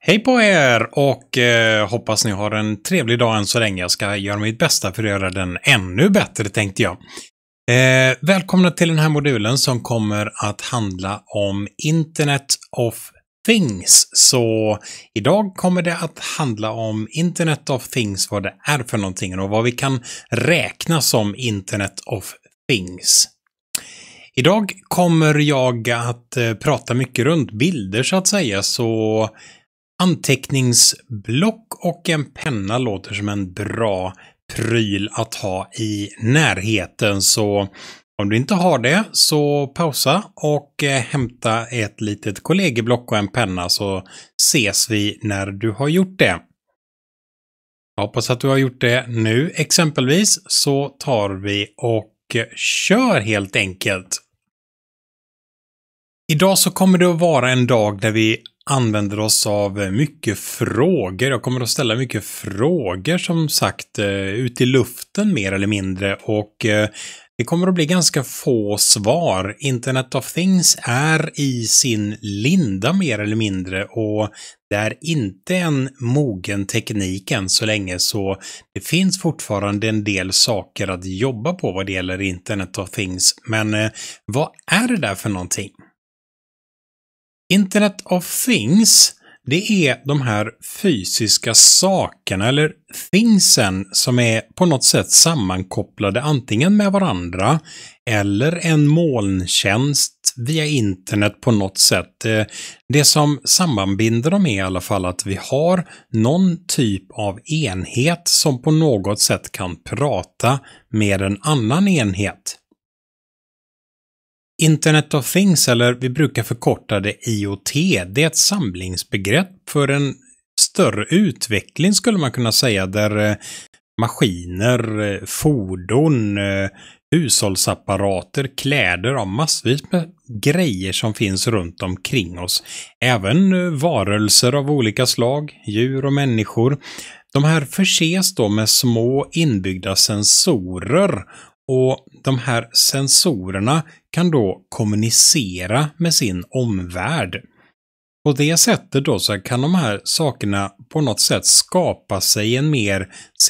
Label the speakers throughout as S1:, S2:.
S1: Hej på er och hoppas ni har en trevlig dag än så länge. Jag ska göra mitt bästa för att göra den ännu bättre, tänkte jag. Välkomna till den här modulen som kommer att handla om Internet of Things. Så idag kommer det att handla om Internet of Things, vad det är för någonting och vad vi kan räkna som Internet of Things. Idag kommer jag att prata mycket runt bilder så att säga, så anteckningsblock och en penna låter som en bra pryl att ha i närheten. Så om du inte har det så pausa och hämta ett litet kollegieblock och en penna, så ses vi när du har gjort det. Jag hoppas att du har gjort det nu exempelvis, så tar vi och kör helt enkelt. Idag så kommer det att vara en dag där vi använder oss av mycket frågor. Jag kommer att ställa mycket frågor som sagt ut i luften mer eller mindre, och det kommer att bli ganska få svar. Internet of Things är i sin linda mer eller mindre, och det är inte en mogen teknik än så länge, så det finns fortfarande en del saker att jobba på vad det gäller Internet of Things. Men vad är det där för någonting? Internet of Things, det är de här fysiska sakerna eller thingsen som är på något sätt sammankopplade antingen med varandra eller en molntjänst via internet på något sätt. Det som sammanbinder dem är i alla fall att vi har någon typ av enhet som på något sätt kan prata med en annan enhet. Internet of Things, eller vi brukar förkorta det IoT, det är ett samlingsbegrepp för en större utveckling skulle man kunna säga, där maskiner, fordon, hushållsapparater, kläder och massvis med grejer som finns runt omkring oss. Även varelser av olika slag, djur och människor. De här förses då med små inbyggda sensorer, och de här sensorerna kan då kommunicera med sin omvärld. På det sättet då så kan de här sakerna på något sätt skapa sig en mer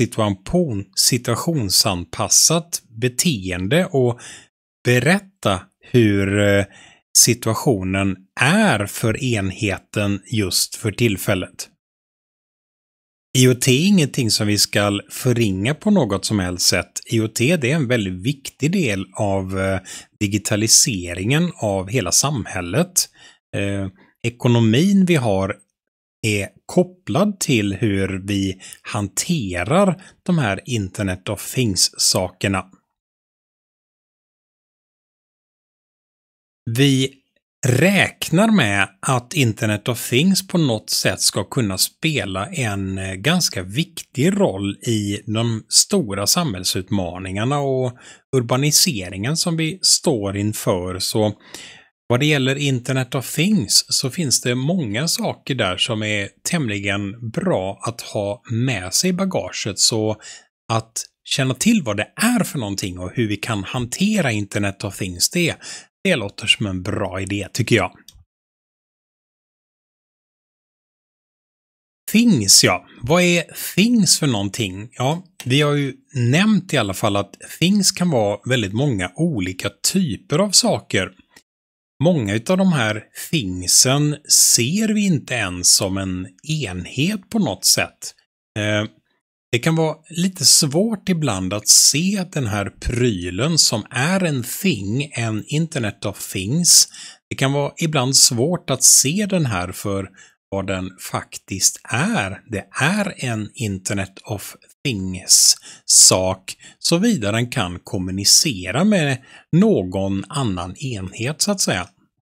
S1: situationsanpassat beteende och berätta hur situationen är för enheten just för tillfället. IoT är ingenting som vi ska förringa på något som helst sätt. IoT det är en väldigt viktig del av digitaliseringen av hela samhället. Ekonomin vi har är kopplad till hur vi hanterar de här Internet of Things-sakerna. Vi räknar med att Internet of Things på något sätt ska kunna spela en ganska viktig roll i de stora samhällsutmaningarna och urbaniseringen som vi står inför. Så vad det gäller Internet of Things så finns det många saker där som är tämligen bra att ha med sig i bagaget, så att känna till vad det är för någonting och hur vi kan hantera Internet of Things, det låter som en bra idé tycker jag. Things, ja. Vad är Things för någonting? Ja, vi har ju nämnt i alla fall att Things kan vara väldigt många olika typer av saker. Många av de här thingsen ser vi inte ens som en enhet på något sätt. Det kan vara lite svårt ibland att se den här prylen som är en thing, en Internet of Things. Det kan vara ibland svårt att se den här för vad den faktiskt är. Det är en Internet of Things-sak, såvida den kan kommunicera med någon annan enhet så att säga.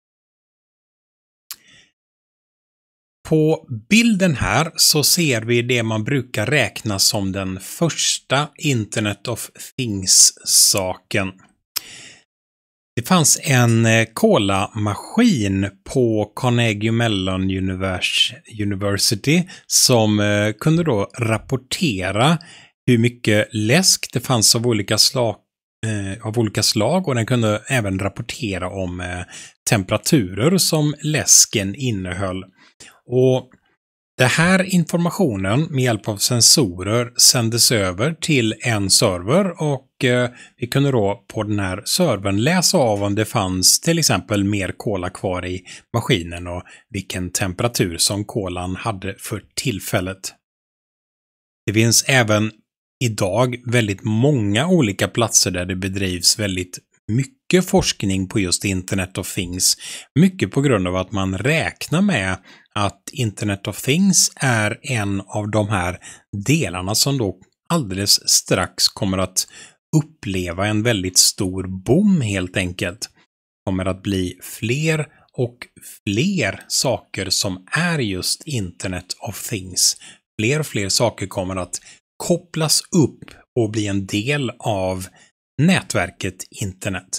S1: På bilden här så ser vi det man brukar räkna som den första Internet of Things-saken. Det fanns en Cola-maskin på Carnegie Mellon University som kunde då rapportera hur mycket läsk det fanns av olika slag, och den kunde även rapportera om temperaturer som läsken innehöll. Och Den här informationen med hjälp av sensorer sändes över till en server och vi kunde då på den här servern läsa av om det fanns till exempel mer kola kvar i maskinen och vilken temperatur som kolan hade för tillfället. Det finns även idag väldigt många olika platser där det bedrivs väldigt mycket forskning på just Internet of Things. Mycket på grund av att man räknar med att Internet of Things är en av de här delarna som då alldeles strax kommer att uppleva en väldigt stor boom helt enkelt. Det kommer att bli fler och fler saker som är just Internet of Things. Fler och fler saker kommer att kopplas upp och bli en del av nätverket internet.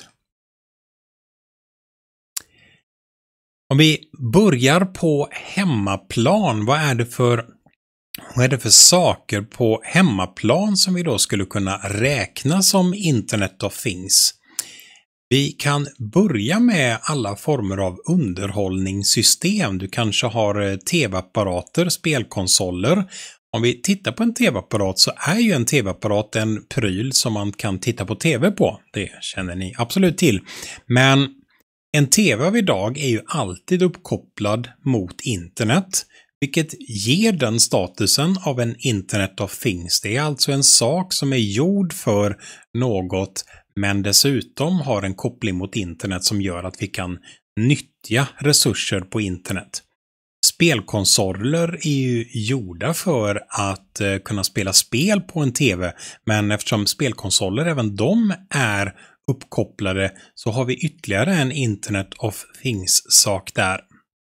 S1: Om vi börjar på hemmaplan, vad är det för saker på hemmaplan som vi då skulle kunna räkna som Internet of Things? Vi kan börja med alla former av underhållningssystem. Du kanske har tv-apparater, spelkonsoler. Om vi tittar på en tv-apparat så är ju en tv-apparat en pryl som man kan titta på tv på. Det känner ni absolut till. Men en tv av idag är ju alltid uppkopplad mot internet, vilket ger den statusen av en Internet of Things. Det är alltså en sak som är gjord för något, men dessutom har en koppling mot internet som gör att vi kan nyttja resurser på internet. Spelkonsoler är ju gjorda för att kunna spela spel på en tv, men eftersom spelkonsoler även de är uppkopplade så har vi ytterligare en Internet of Things-sak där.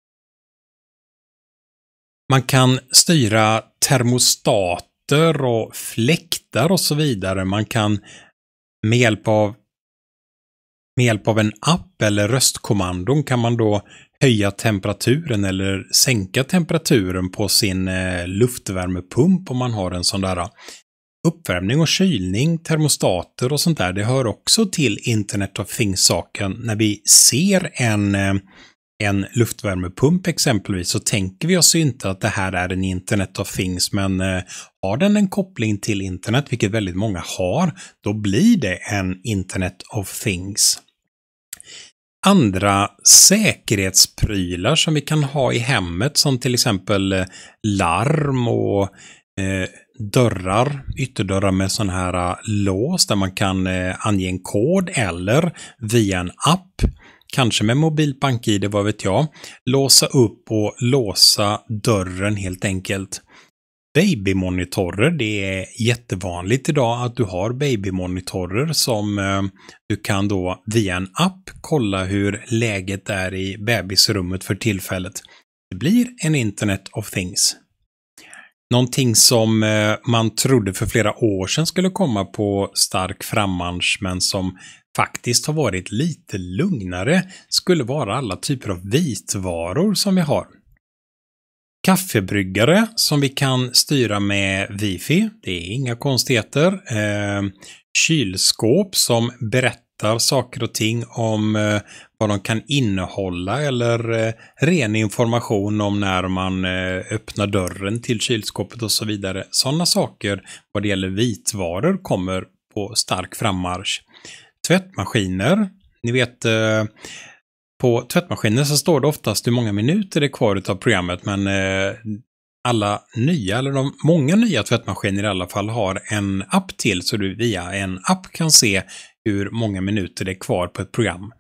S1: Man kan styra termostater och fläktar och så vidare. Man kan med hjälp av en app eller röstkommandon kan man då höja temperaturen eller sänka temperaturen på sin luftvärmepump om man har en sån där. Uppvärmning och kylning, termostater och sånt där, det hör också till Internet of Things-saken. När vi ser en luftvärmepump exempelvis så tänker vi oss inte att det här är en Internet of Things, men har den en koppling till internet, vilket väldigt många har, då blir det en Internet of Things. Andra säkerhetsprylar som vi kan ha i hemmet som till exempel larm och dörrar, ytterdörrar med sån här lås där man kan ange en kod eller via en app, kanske med mobilt BankID, vad vet jag, låsa upp och låsa dörren helt enkelt. Babymonitorer, det är jättevanligt idag att du har babymonitorer som du kan då via en app kolla hur läget är i bebisrummet för tillfället. Det blir en Internet of Things. Någonting som man trodde för flera år sedan skulle komma på stark frammarsch men som faktiskt har varit lite lugnare skulle vara alla typer av vitvaror som vi har. Kaffebryggare som vi kan styra med wifi, det är inga konstigheter. Kylskåp som berättar saker och ting om vad de kan innehålla eller ren information om när man öppnar dörren till kylskåpet och så vidare. Sådana saker vad det gäller vitvaror kommer på stark frammarsch. Tvättmaskiner, ni vet på tvättmaskiner så står det oftast hur många minuter det är kvar av programmet, men alla nya, eller många nya tvättmaskiner i alla fall har en app till så du via en app kan se hur många minuter det är kvar på ett program.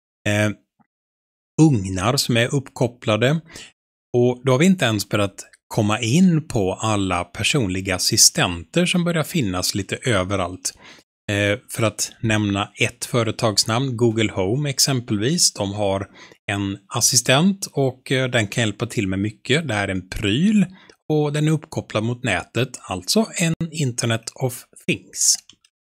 S1: Ugnar som är uppkopplade, och då har vi inte ens börjat komma in på alla personliga assistenter som börjar finnas lite överallt. För att nämna ett företagsnamn, Google Home exempelvis, de har en assistent och den kan hjälpa till med mycket. Det är en pryl och den är uppkopplad mot nätet, alltså en Internet of Things.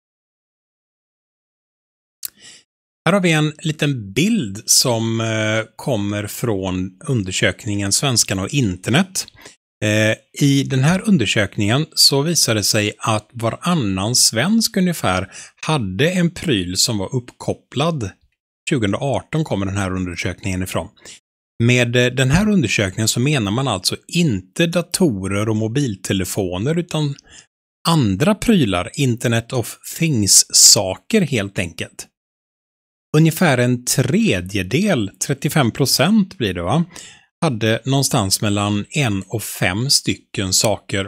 S1: Här har vi en liten bild som kommer från undersökningen Svenskarna och internet. I den här undersökningen så visade det sig att varannan svensk ungefär hade en pryl som var uppkopplad. 2018 kommer den här undersökningen ifrån. Med den här undersökningen så menar man alltså inte datorer och mobiltelefoner utan andra prylar, Internet of Things-saker helt enkelt. Ungefär en tredjedel, 35% blir det va, hade någonstans mellan 1 och 5 stycken saker.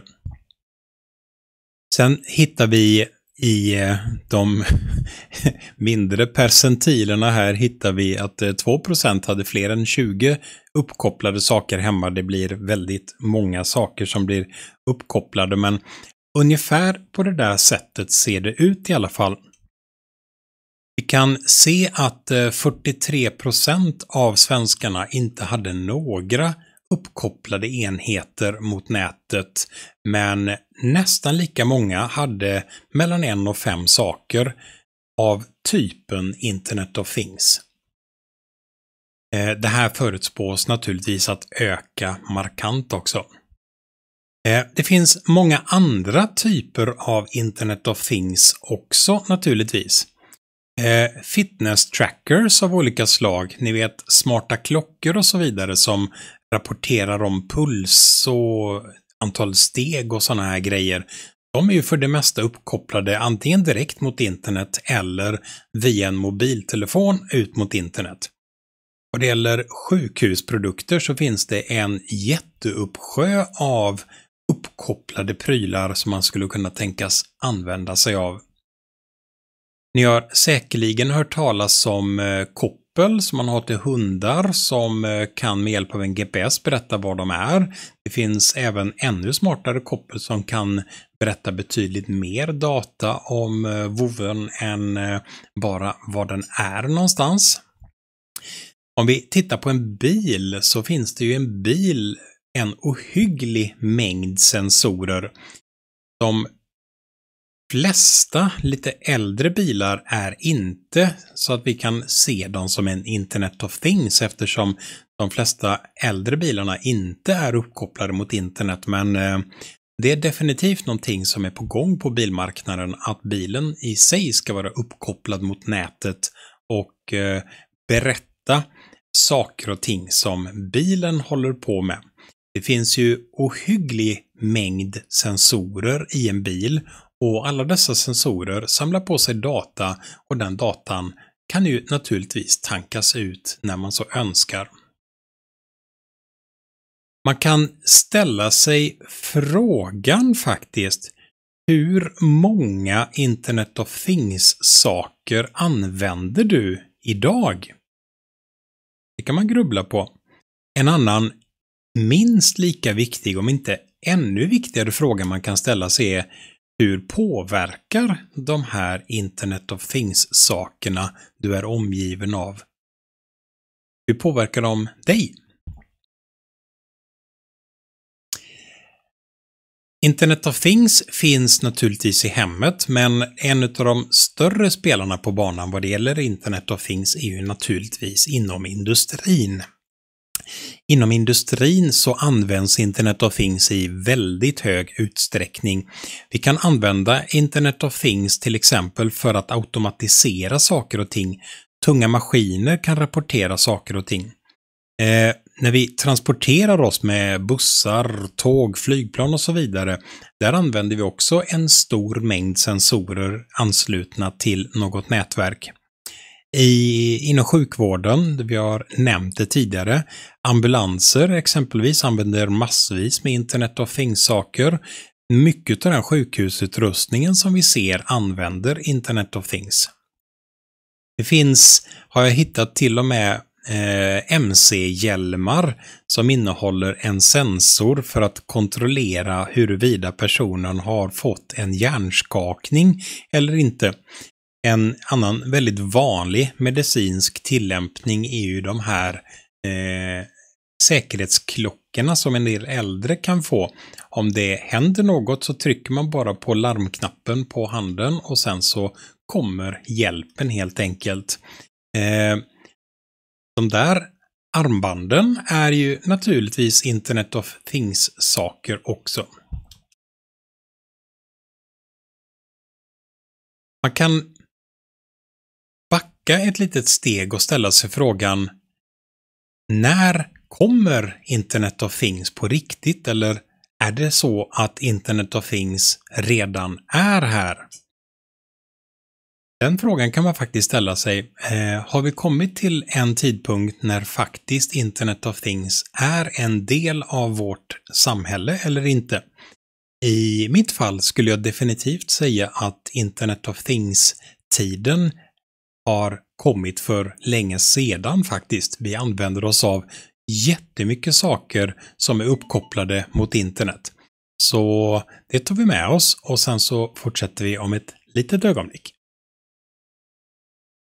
S1: Sen hittar vi i de mindre percentilerna här hittar vi att 2% hade fler än 20 uppkopplade saker hemma. Det blir väldigt många saker som blir uppkopplade, men ungefär på det där sättet ser det ut i alla fall. Vi kan se att 43% av svenskarna inte hade några uppkopplade enheter mot nätet, men nästan lika många hade mellan 1 och 5 saker av typen Internet of Things. Det här förutspås naturligtvis att öka markant också. Det finns många andra typer av Internet of Things också naturligtvis. Fitness trackers av olika slag, ni vet smarta klockor och så vidare som rapporterar om puls och antal steg och sådana här grejer. De är ju för det mesta uppkopplade antingen direkt mot internet eller via en mobiltelefon ut mot internet. Vad det gäller sjukhusprodukter så finns det en jätteuppsjö av uppkopplade prylar som man skulle kunna tänkas använda sig av. Ni har säkerligen hört talas om koppel som man har till hundar som kan med hjälp av en GPS berätta var de är. Det finns även ännu smartare koppel som kan berätta betydligt mer data om vovven än bara var den är någonstans. Om vi tittar på en bil så finns det ju en ohygglig mängd sensorer. De flesta lite äldre bilar är inte så att vi kan se dem som en Internet of Things eftersom de flesta äldre bilarna inte är uppkopplade mot internet, men det är definitivt någonting som är på gång på bilmarknaden, att bilen i sig ska vara uppkopplad mot nätet och berätta saker och ting som bilen håller på med. Det finns ju ohygglig mängd sensorer i en bil och alla dessa sensorer samlar på sig data och den datan kan ju naturligtvis tankas ut när man så önskar. Man kan ställa sig frågan faktiskt, hur många Internet of Things-saker använder du idag? Det kan man grubbla på. En annan minst lika viktig, om inte ännu viktigare fråga man kan ställa sig är, hur påverkar de här Internet of Things-sakerna du är omgiven av? Hur påverkar de dig? Internet of Things finns naturligtvis i hemmet, men en av de större spelarna på banan vad det gäller Internet of Things är ju naturligtvis inom industrin. Inom industrin så används Internet of Things i väldigt hög utsträckning. Vi kan använda Internet of Things till exempel för att automatisera saker och ting. Tunga maskiner kan rapportera saker och ting. När vi transporterar oss med bussar, tåg, flygplan och så vidare, där använder vi också en stor mängd sensorer anslutna till något nätverk. Inom sjukvården, vi har nämnt det tidigare, ambulanser exempelvis använder massvis med Internet of Things-saker. Mycket av den sjukhusutrustningen som vi ser använder Internet of Things. Det finns, har jag hittat till och med MC-hjälmar som innehåller en sensor för att kontrollera huruvida personen har fått en hjärnskakning eller inte. En annan väldigt vanlig medicinsk tillämpning är ju de här säkerhetsklockorna som en del äldre kan få. Om det händer något så trycker man bara på larmknappen på handen och sen så kommer hjälpen helt enkelt. De där armbanden är ju naturligtvis Internet of Things-saker också. Man kan backa ett litet steg och ställa sig frågan, när kommer Internet of Things på riktigt eller är det så att Internet of Things redan är här? Den frågan kan man faktiskt ställa sig. Har vi kommit till en tidpunkt när faktiskt Internet of Things är en del av vårt samhälle eller inte? I mitt fall skulle jag definitivt säga att Internet of Things-tiden har kommit för länge sedan faktiskt. Vi använder oss av jättemycket saker som är uppkopplade mot internet. Så det tar vi med oss och sen så fortsätter vi om ett litet ögonblick.